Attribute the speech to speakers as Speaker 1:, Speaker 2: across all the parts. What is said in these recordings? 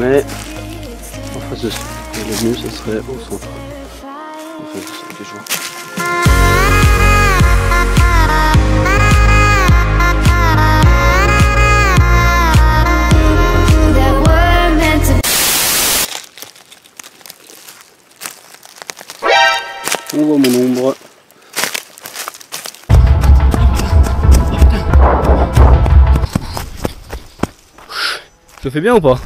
Speaker 1: mais en face de ça. Et le mieux, ce serait au centre. En face de ça, toujours. On voit mon ombre. Ça fait bien ou pas?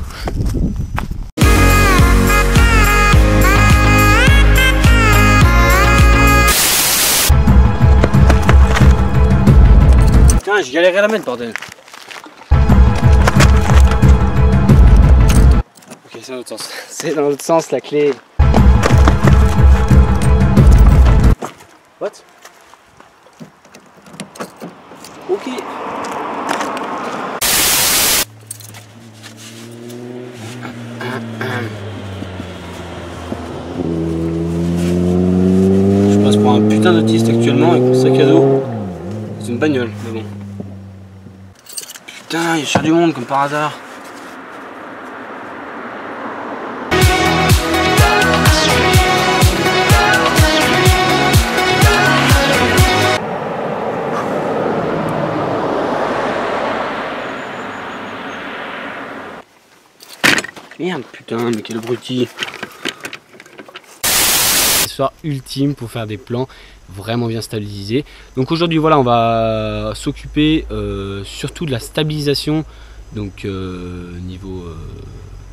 Speaker 1: Putain, j'ai galéré à la mettre, bordel. Ok, c'est dans l'autre sens. C'est dans l'autre sens la clé. What? Ok. Je passe pour un putain d'autiste actuellement avec mon sac à dos. C'est une bagnole, mais bon. Putain, il y a cher du monde comme par hasard. Merde, putain, mais quel abruti. Soir ultime pour faire des plans vraiment bien stabilisés. Donc aujourd'hui, voilà, on va s'occuper surtout de la stabilisation, donc niveau